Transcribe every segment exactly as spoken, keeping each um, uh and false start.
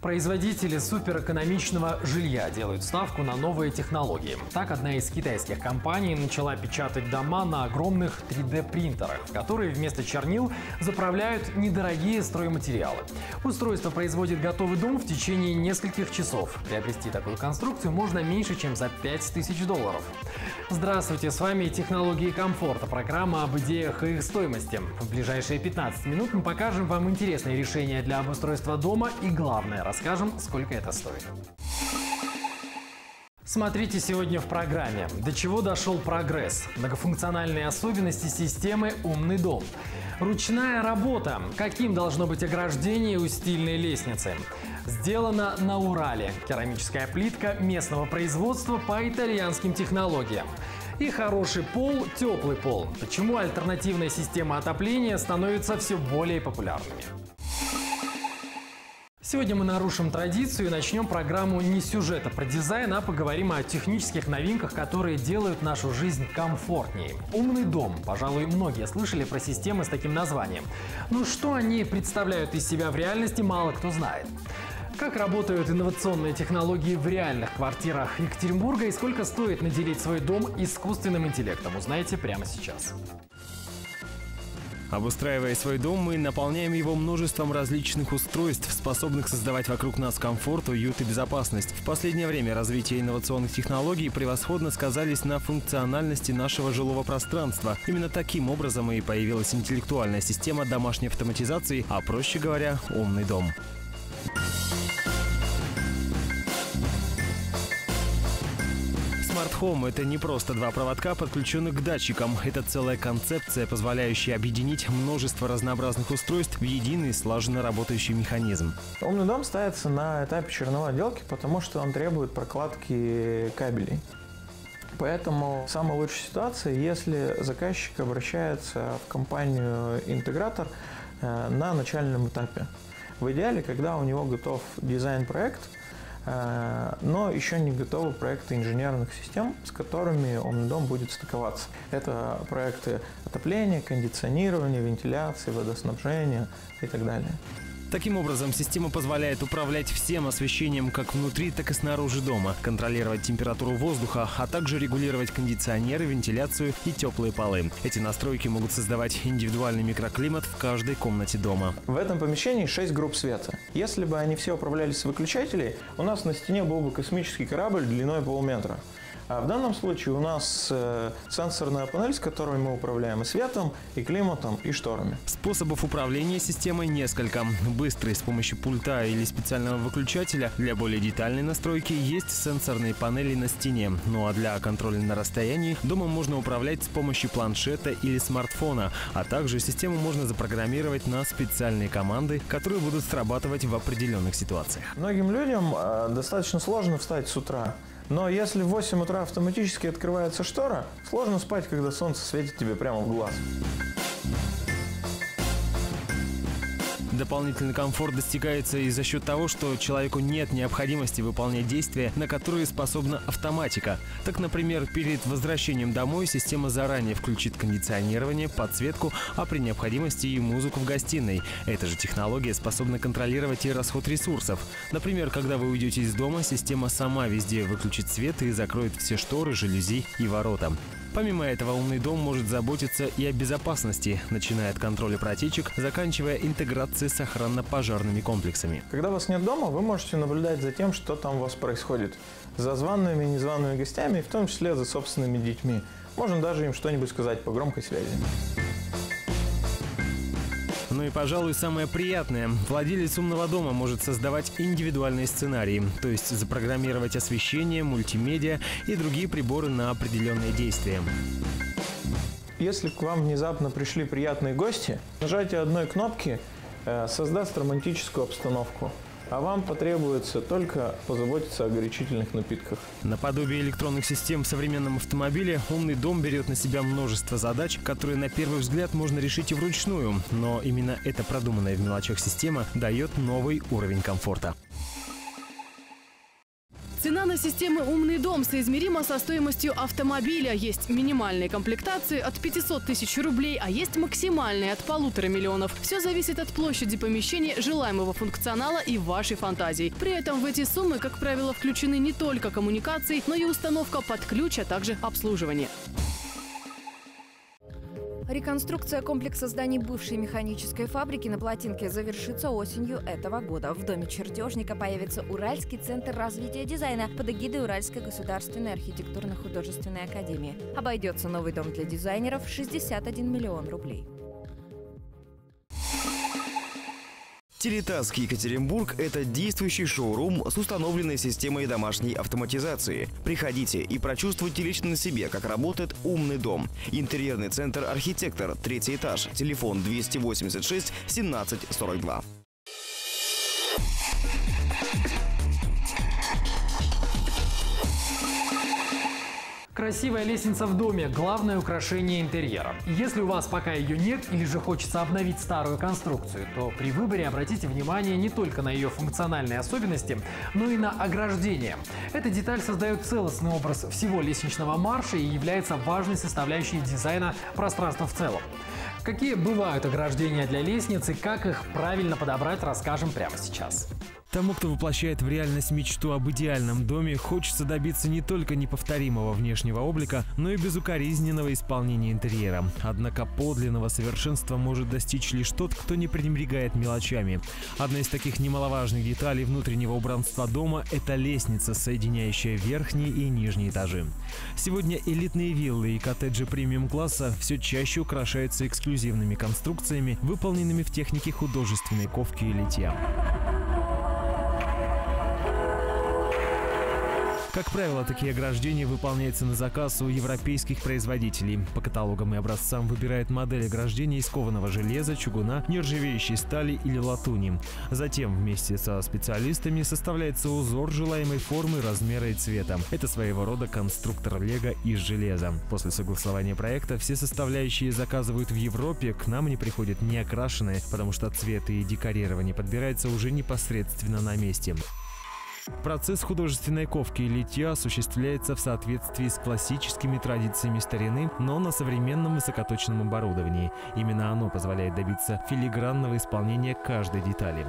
Производители суперэкономичного жилья делают ставку на новые технологии. Так, одна из китайских компаний начала печатать дома на огромных три дэ принтерах, которые вместо чернил заправляют недорогие стройматериалы. Устройство производит готовый дом в течение нескольких часов. Приобрести такую конструкцию можно меньше, чем за пять тысяч долларов. Здравствуйте, с вами «Технологии комфорта», программа об идеях и их стоимости. В ближайшие пятнадцать минут мы покажем вам интересные решения для обустройства дома и, главное, расскажем, сколько это стоит. Смотрите сегодня в программе. До чего дошел прогресс? Многофункциональные особенности системы «Умный дом». Ручная работа. Каким должно быть ограждение у стильной лестницы? Сделано на Урале. Керамическая плитка местного производства по итальянским технологиям. И хороший пол, теплый пол. Почему альтернативная система отопления становится все более популярными? Сегодня мы нарушим традицию и начнем программу не с сюжета про дизайн, а поговорим о технических новинках, которые делают нашу жизнь комфортнее. «Умный дом». Пожалуй, многие слышали про системы с таким названием. Но что они представляют из себя в реальности, мало кто знает. Как работают инновационные технологии в реальных квартирах Екатеринбурга и сколько стоит наделить свой дом искусственным интеллектом, узнаете прямо сейчас. Обустраивая свой дом, мы наполняем его множеством различных устройств, способных создавать вокруг нас комфорт, уют и безопасность. В последнее время развитие инновационных технологий превосходно сказались на функциональности нашего жилого пространства. Именно таким образом и появилась интеллектуальная система домашней автоматизации, а проще говоря, умный дом. Smart Home – это не просто два проводка, подключенных к датчикам. Это целая концепция, позволяющая объединить множество разнообразных устройств в единый слаженно работающий механизм. Умный дом ставится на этапе черновой отделки, потому что он требует прокладки кабелей. Поэтому самая лучшая ситуация, если заказчик обращается в компанию-интегратор на начальном этапе. В идеале, когда у него готов дизайн-проект, но еще не готовы проекты инженерных систем, с которыми умный дом будет стыковаться. Это проекты отопления, кондиционирования, вентиляции, водоснабжения и так далее. Таким образом, система позволяет управлять всем освещением как внутри, так и снаружи дома, контролировать температуру воздуха, а также регулировать кондиционеры, вентиляцию и теплые полы. Эти настройки могут создавать индивидуальный микроклимат в каждой комнате дома. В этом помещении шесть групп света. Если бы они все управлялись с выключателей, у нас на стене был бы космический корабль длиной полметра. А в данном случае у нас э, сенсорная панель, с которой мы управляем и светом, и климатом, и шторами. Способов управления системой несколько. Быстрый с помощью пульта или специального выключателя. Для более детальной настройки есть сенсорные панели на стене. Ну а для контроля на расстоянии домом можно управлять с помощью планшета или смартфона. А также систему можно запрограммировать на специальные команды, которые будут срабатывать в определенных ситуациях. Многим людям э, достаточно сложно встать с утра. Но если в восемь утра автоматически открывается штора, сложно спать, когда солнце светит тебе прямо в глаз. Дополнительный комфорт достигается и за счет того, что человеку нет необходимости выполнять действия, на которые способна автоматика. Так, например, перед возвращением домой система заранее включит кондиционирование, подсветку, а при необходимости и музыку в гостиной. Эта же технология способна контролировать и расход ресурсов. Например, когда вы уйдете из дома, система сама везде выключит свет и закроет все шторы, жалюзи и ворота. Помимо этого, умный дом может заботиться и о безопасности, начиная от контроля протечек, заканчивая интеграцией с охранно-пожарными комплексами. Когда вас нет дома, вы можете наблюдать за тем, что там у вас происходит. За зваными и незваными гостями, в том числе за собственными детьми. Можно даже им что-нибудь сказать по громкой связи. Ну и, пожалуй, самое приятное. Владелец умного дома может создавать индивидуальные сценарии, то есть запрограммировать освещение, мультимедиа и другие приборы на определенные действия. Если к вам внезапно пришли приятные гости, нажатие одной кнопки э, создаст романтическую обстановку. А вам потребуется только позаботиться о горячительных напитках. Наподобие электронных систем в современном автомобиле, умный дом берет на себя множество задач, которые на первый взгляд можно решить и вручную. Но именно эта продуманная в мелочах система дает новый уровень комфорта. Цена на системы «Умный дом» соизмерима со стоимостью автомобиля. Есть минимальные комплектации от пятисот тысяч рублей, а есть максимальные от полутора миллионов. Все зависит от площади помещения, желаемого функционала и вашей фантазии. При этом в эти суммы, как правило, включены не только коммуникации, но и установка под ключ, а также обслуживание. Реконструкция комплекса зданий бывшей механической фабрики на Плотинке завершится осенью этого года. В доме чертежника появится Уральский центр развития дизайна под эгидой Уральской государственной архитектурно-художественной академии. Обойдется новый дом для дизайнеров в шестьдесят один миллион рублей. Телетаск Екатеринбург – это действующий шоурум с установленной системой домашней автоматизации. Приходите и прочувствуйте лично на себе, как работает умный дом. Интерьерный центр «Архитектор», третий этаж, телефон двести восемьдесят шесть семнадцать сорок два. Красивая лестница в доме – главное украшение интерьера. И если у вас пока ее нет или же хочется обновить старую конструкцию, то при выборе обратите внимание не только на ее функциональные особенности, но и на ограждение. Эта деталь создает целостный образ всего лестничного марша и является важной составляющей дизайна пространства в целом. Какие бывают ограждения для лестниц и как их правильно подобрать, расскажем прямо сейчас. Тому, кто воплощает в реальность мечту об идеальном доме, хочется добиться не только неповторимого внешнего облика, но и безукоризненного исполнения интерьера. Однако подлинного совершенства может достичь лишь тот, кто не пренебрегает мелочами. Одна из таких немаловажных деталей внутреннего убранства дома – это лестница, соединяющая верхние и нижние этажи. Сегодня элитные виллы и коттеджи премиум-класса все чаще украшаются эксклюзивными конструкциями, выполненными в технике художественной ковки и литья. Как правило, такие ограждения выполняются на заказ у европейских производителей. По каталогам и образцам выбирает модель ограждения из кованого железа, чугуна, нержавеющей стали или латуни. Затем вместе со специалистами составляется узор желаемой формы, размера и цвета. Это своего рода конструктор лего из железа. После согласования проекта все составляющие заказывают в Европе, к нам они приходят не окрашенные, потому что цвет и декорирование подбирается уже непосредственно на месте. Процесс художественной ковки и литья осуществляется в соответствии с классическими традициями старины, но на современном высокоточном оборудовании. Именно оно позволяет добиться филигранного исполнения каждой детали.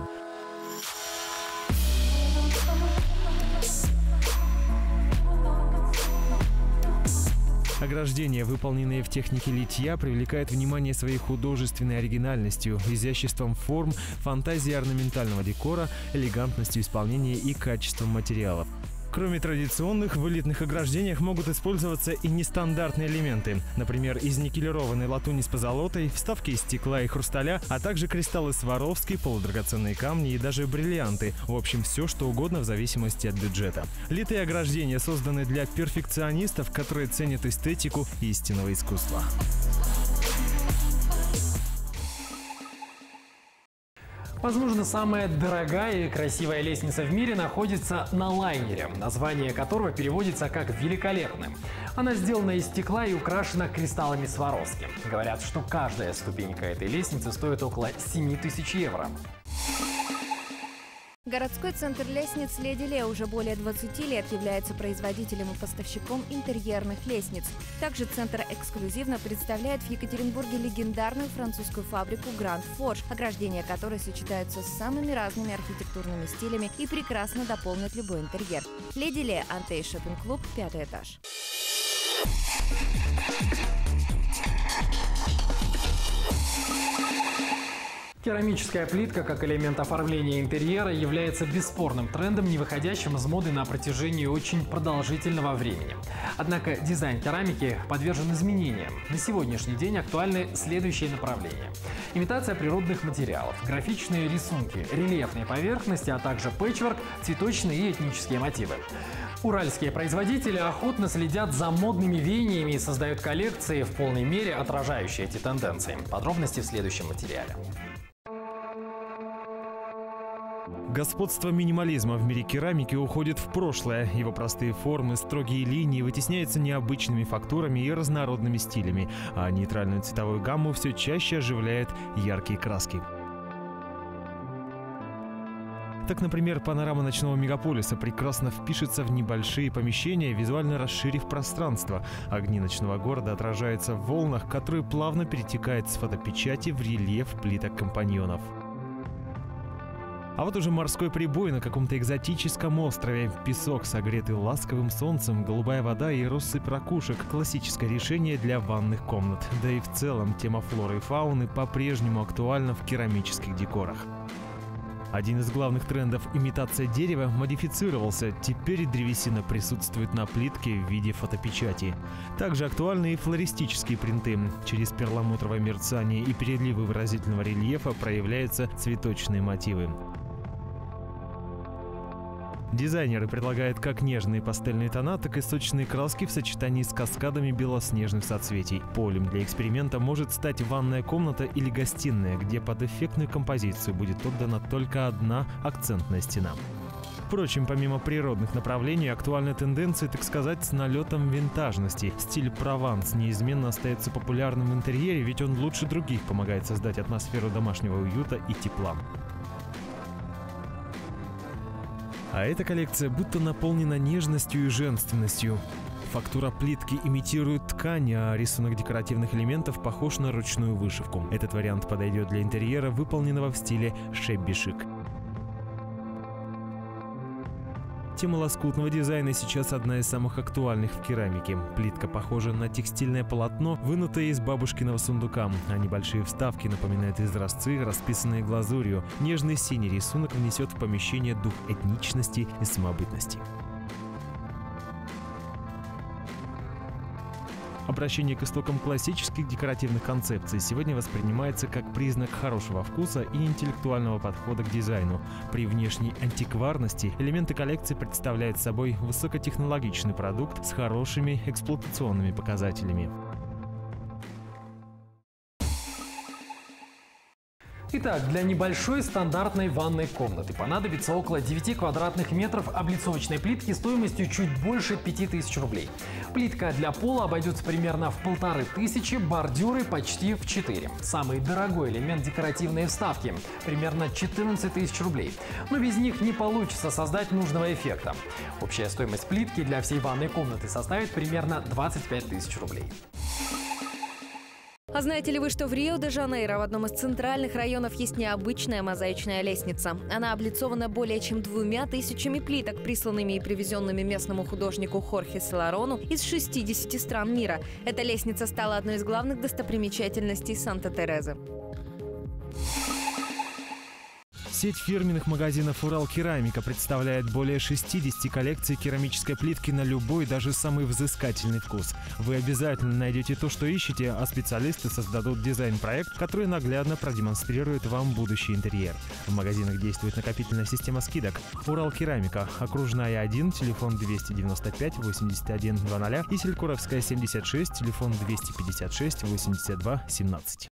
Ограждения, выполненные в технике литья, привлекают внимание своей художественной оригинальностью, изяществом форм, фантазией орнаментального декора, элегантностью исполнения и качеством материалов. Кроме традиционных, в элитных ограждениях могут использоваться и нестандартные элементы. Например, из никелированной латуни с позолотой, вставки из стекла и хрусталя, а также кристаллы Сваровски, полудрагоценные камни и даже бриллианты. В общем, все, что угодно в зависимости от бюджета. Литые ограждения созданы для перфекционистов, которые ценят эстетику истинного искусства. Возможно, самая дорогая и красивая лестница в мире находится на лайнере, название которого переводится как «великолепным». Она сделана из стекла и украшена кристаллами Сваровски. Говорят, что каждая ступенька этой лестницы стоит около семи тысяч евро. Городской центр лестниц «Леди Ле» уже более двадцати лет является производителем и поставщиком интерьерных лестниц. Также центр эксклюзивно представляет в Екатеринбурге легендарную французскую фабрику Grand Forge, ограждения которой сочетаются с самыми разными архитектурными стилями и прекрасно дополнят любой интерьер. «Леди Ле», Антей шоппинг-клуб, пятый этаж. Керамическая плитка как элемент оформления интерьера является бесспорным трендом, не выходящим из моды на протяжении очень продолжительного времени. Однако дизайн керамики подвержен изменениям. На сегодняшний день актуальны следующие направления: имитация природных материалов, графичные рисунки, рельефные поверхности, а также пэтчворк, цветочные и этнические мотивы. Уральские производители охотно следят за модными веяниями и создают коллекции, в полной мере отражающие эти тенденции. Подробности в следующем материале. Господство минимализма в мире керамики уходит в прошлое. Его простые формы, строгие линии вытесняются необычными фактурами и разнородными стилями, а нейтральную цветовую гамму все чаще оживляют яркие краски. Так, например, панорама ночного мегаполиса прекрасно впишется в небольшие помещения, визуально расширив пространство. Огни ночного города отражаются в волнах, которые плавно перетекают с фотопечати в рельеф плиток компаньонов. А вот уже морской прибой на каком-то экзотическом острове. Песок, согретый ласковым солнцем, голубая вода и россыпь ракушек. Классическое решение для ванных комнат. Да и в целом тема флоры и фауны по-прежнему актуальна в керамических декорах. Один из главных трендов – имитация дерева – модифицировался. Теперь древесина присутствует на плитке в виде фотопечати. Также актуальны и флористические принты. Через перламутровое мерцание и переливы выразительного рельефа проявляются цветочные мотивы. Дизайнеры предлагают как нежные пастельные тона, так и сочные краски в сочетании с каскадами белоснежных соцветий. Полем для эксперимента может стать ванная комната или гостиная, где под эффектную композицию будет отдана только одна акцентная стена. Впрочем, помимо природных направлений, актуальны тенденции, так сказать, с налетом винтажности. Стиль Прованс неизменно остается популярным в интерьере, ведь он лучше других помогает создать атмосферу домашнего уюта и тепла. А эта коллекция будто наполнена нежностью и женственностью. Фактура плитки имитирует ткань, а рисунок декоративных элементов похож на ручную вышивку. Этот вариант подойдет для интерьера, выполненного в стиле шебби-шик. Тема лоскутного дизайна сейчас одна из самых актуальных в керамике. Плитка похожа на текстильное полотно, вынутое из бабушкиного сундука, а небольшие вставки напоминают изразцы, расписанные глазурью. Нежный синий рисунок внесет в помещение дух этничности и самобытности. Обращение к истокам классических декоративных концепций сегодня воспринимается как признак хорошего вкуса и интеллектуального подхода к дизайну. При внешней антикварности элементы коллекции представляют собой высокотехнологичный продукт с хорошими эксплуатационными показателями. Итак, для небольшой стандартной ванной комнаты понадобится около девяти квадратных метров облицовочной плитки стоимостью чуть больше пяти тысяч рублей. Плитка для пола обойдется примерно в полторы тысячи, бордюры почти в четыре. Самый дорогой элемент — декоративные вставки, примерно четырнадцать тысяч рублей. Но без них не получится создать нужного эффекта. Общая стоимость плитки для всей ванной комнаты составит примерно двадцать пять тысяч рублей. А знаете ли вы, что в Рио-де-Жанейро, в одном из центральных районов, есть необычная мозаичная лестница? Она облицована более чем двумя тысячами плиток, присланными и привезенными местному художнику Хорхе Соларону из шестидесяти стран мира. Эта лестница стала одной из главных достопримечательностей Санта-Терезы. Сеть фирменных магазинов «Уралкерамика» представляет более шестидесяти коллекций керамической плитки на любой, даже самый взыскательный вкус. Вы обязательно найдете то, что ищете, а специалисты создадут дизайн-проект, который наглядно продемонстрирует вам будущий интерьер. В магазинах действует накопительная система скидок. «Уралкерамика», Окружная один, телефон двести девяносто пять восемьдесят один двадцать и Селькуровская семьдесят шесть, телефон двести пятьдесят шесть восемьдесят два семнадцать.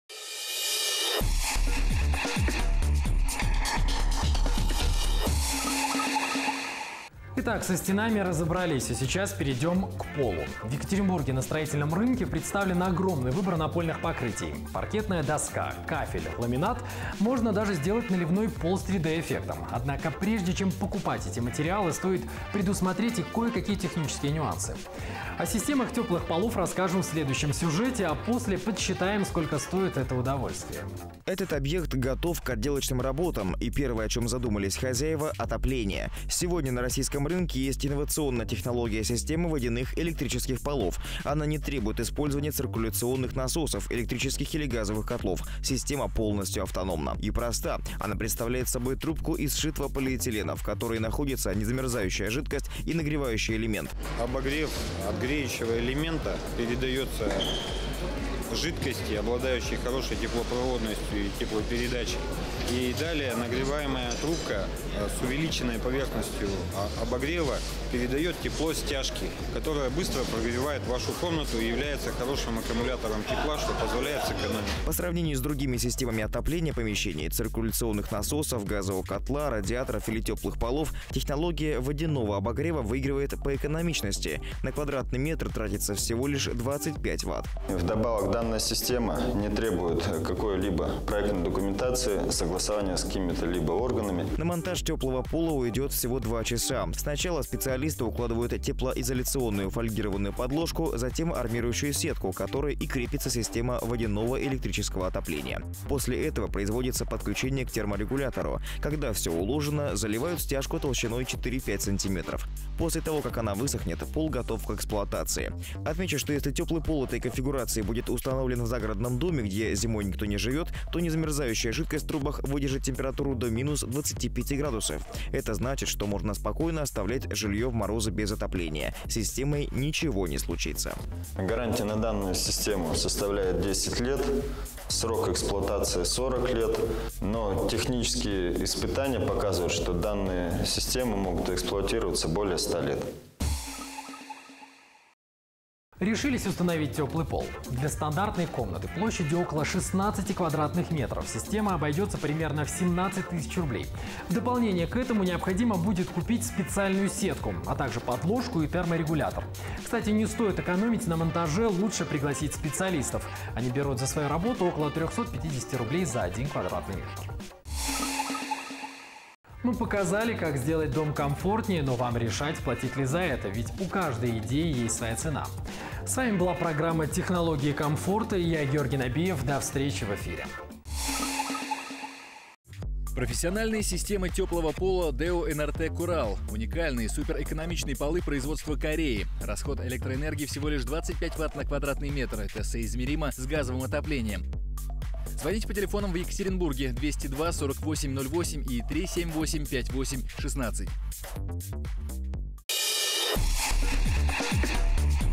Итак, со стенами разобрались, и сейчас перейдем к полу. В Екатеринбурге на строительном рынке представлен огромный выбор напольных покрытий. Паркетная доска, кафель, ламинат. Можно даже сделать наливной пол с три дэ-эффектом. Однако прежде чем покупать эти материалы, стоит предусмотреть и кое-какие технические нюансы. О системах теплых полов расскажем в следующем сюжете, а после подсчитаем, сколько стоит это удовольствие. Этот объект готов к отделочным работам, и первое, о чем задумались хозяева – отопление. Сегодня на российском рынке есть инновационная технология системы водяных электрических полов. Она не требует использования циркуляционных насосов, электрических или газовых котлов. Система полностью автономна и проста. Она представляет собой трубку из сшитого полиэтилена, в которой находится незамерзающая жидкость и нагревающий элемент. Обогрев от греющего элемента передается жидкости, обладающей хорошей теплопроводностью и теплопередачей. И далее нагреваемая трубка с увеличенной поверхностью обогрева передает тепло стяжки, которая быстро прогревает вашу комнату и является хорошим аккумулятором тепла, что позволяет сэкономить. По сравнению с другими системами отопления помещений, циркуляционных насосов, газового котла, радиаторов или теплых полов, технология водяного обогрева выигрывает по экономичности. На квадратный метр тратится всего лишь двадцать пять ватт. Вдобавок, данная система не требует какой-либо проектной документации, согласования согласования с какими-то либо органами. На монтаж теплого пола уйдет всего два часа. Сначала специалисты укладывают теплоизоляционную фольгированную подложку, затем армирующую сетку, к которой и крепится система водяного электрического отопления. После этого производится подключение к терморегулятору. Когда все уложено, заливают стяжку толщиной четыре-пять сантиметров. После того, как она высохнет, пол готов к эксплуатации. Отмечу, что если теплый пол этой конфигурации будет установлен в загородном доме, где зимой никто не живет, то незамерзающая жидкость в трубах выдержит температуру до минус двадцати пяти градусов. Это значит, что можно спокойно оставлять жилье в морозы без отопления. С системой ничего не случится. Гарантия на данную систему составляет десять лет, срок эксплуатации сорок лет, но технические испытания показывают, что данные системы могут эксплуатироваться более ста лет. Решились установить теплый пол. Для стандартной комнаты площадью около шестнадцати квадратных метров система обойдется примерно в семнадцать тысяч рублей. В дополнение к этому необходимо будет купить специальную сетку, а также подложку и терморегулятор. Кстати, не стоит экономить на монтаже, лучше пригласить специалистов. Они берут за свою работу около трёхсот пятидесяти рублей за один квадратный метр. Мы показали, как сделать дом комфортнее, но вам решать, платить ли за это, ведь у каждой идеи есть своя цена. С вами была программа «Технологии комфорта» и я, Георгий Набиев. До встречи в эфире. Профессиональные системы теплого пола Deo эн эр тэ Coral. Уникальные суперэкономичные полы производства Кореи. Расход электроэнергии всего лишь двадцать пять ватт на квадратный метр. Это соизмеримо с газовым отоплением. Звоните по телефонам в Екатеринбурге двести два сорок восемь ноль восемь и три семь восемь пять восемь шестнадцать.